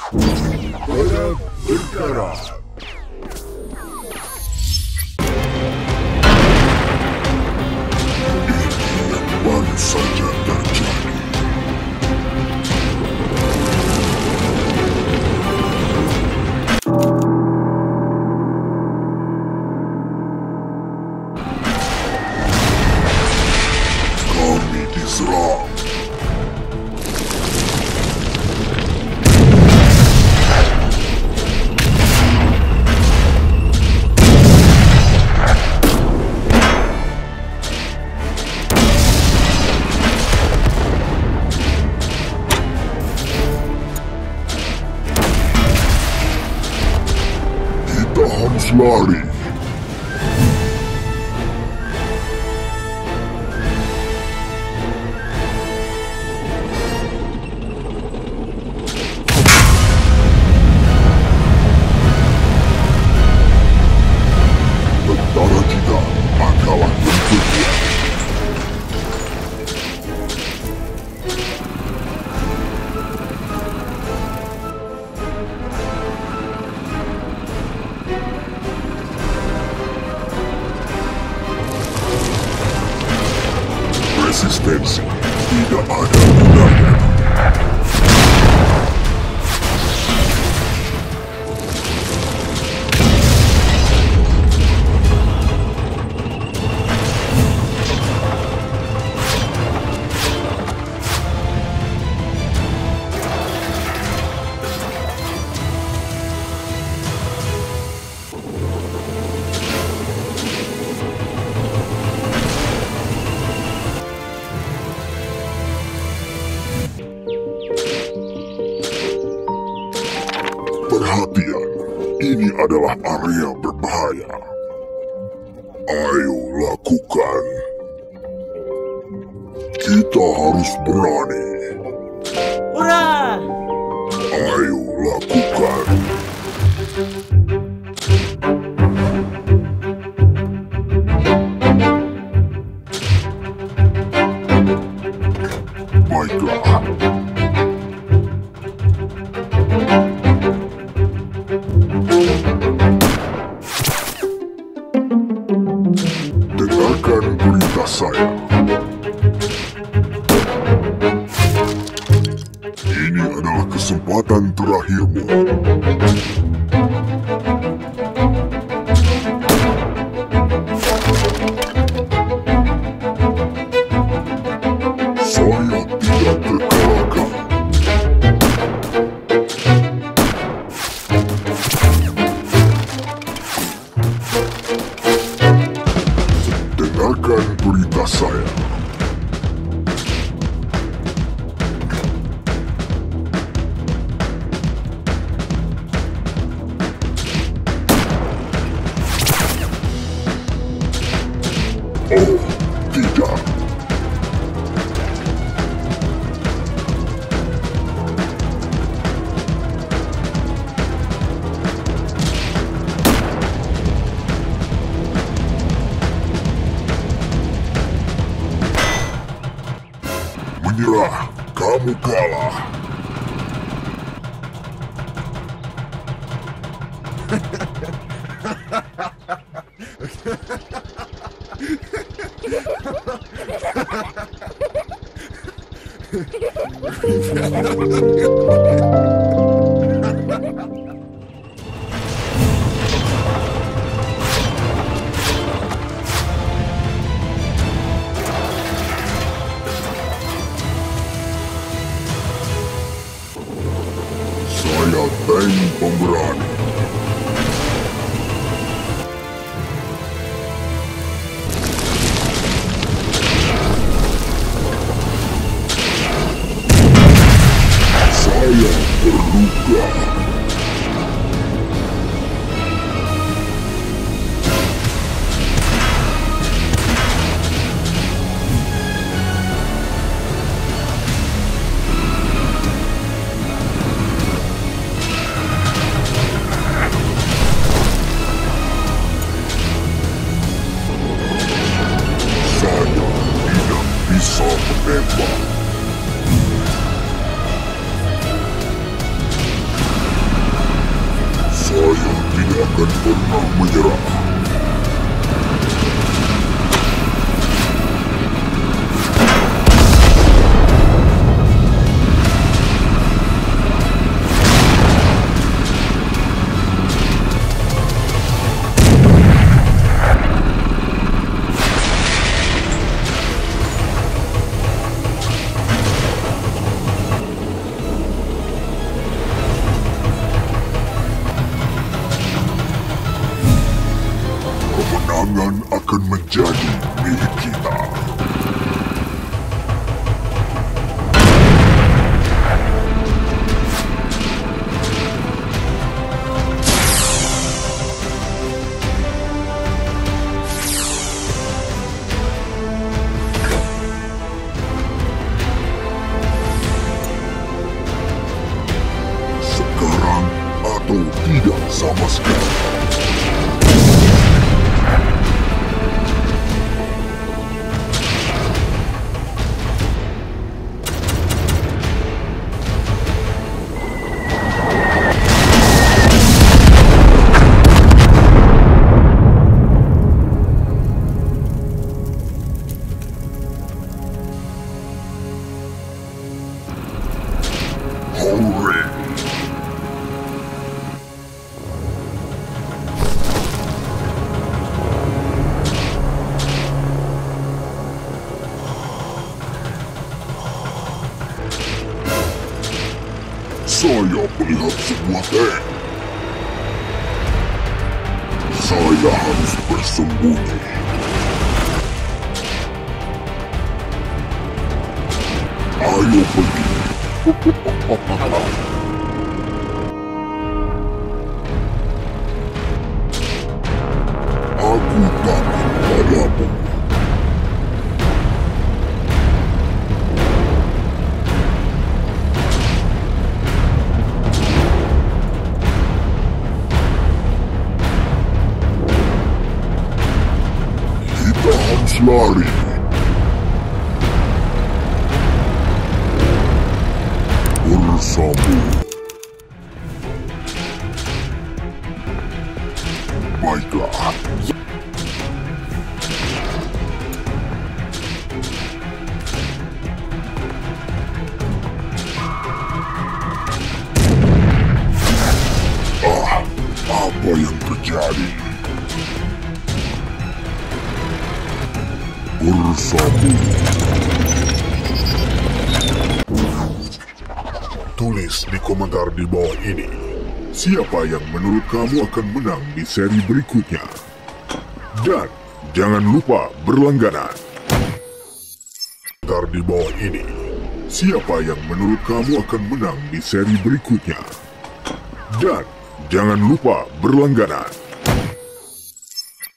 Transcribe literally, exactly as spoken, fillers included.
Berkarat. Ini yang baru saja terjadi. Kami diserang. Harus lari. Tentara kita adalah berikutnya. Resistensi tidak ada gunanya. Perhatian, ini adalah area berbahaya. Ayo lakukan. Kita harus berani. Hurrah! Ayo lakukan. Baiklah. Dengarkan perintah saya. Ini adalah kesempatan terakhirmu. Saya tidak terkalahkan. Dengarkan perintah saya. Oh, tidak. Menyerah, kamu kalah. Saya tank pemberani. Saya terluka. menyerah. Kemenangan akan menjadi milik kita. Sekarang atau tidak sama sekali. Oleh. Saya melihat sebuah tank. Saya harus bersembunyi. Ayo pergi. Aku takut padamu. Kita harus lari. Bersama. Baiklah. Ah, apa yang terjadi? Bersama. Tulis di komentar di bawah ini, siapa yang menurut kamu akan menang di seri berikutnya. Dan jangan lupa berlangganan. Komentar di bawah ini, siapa yang menurut kamu akan menang di seri berikutnya. Dan jangan lupa berlangganan.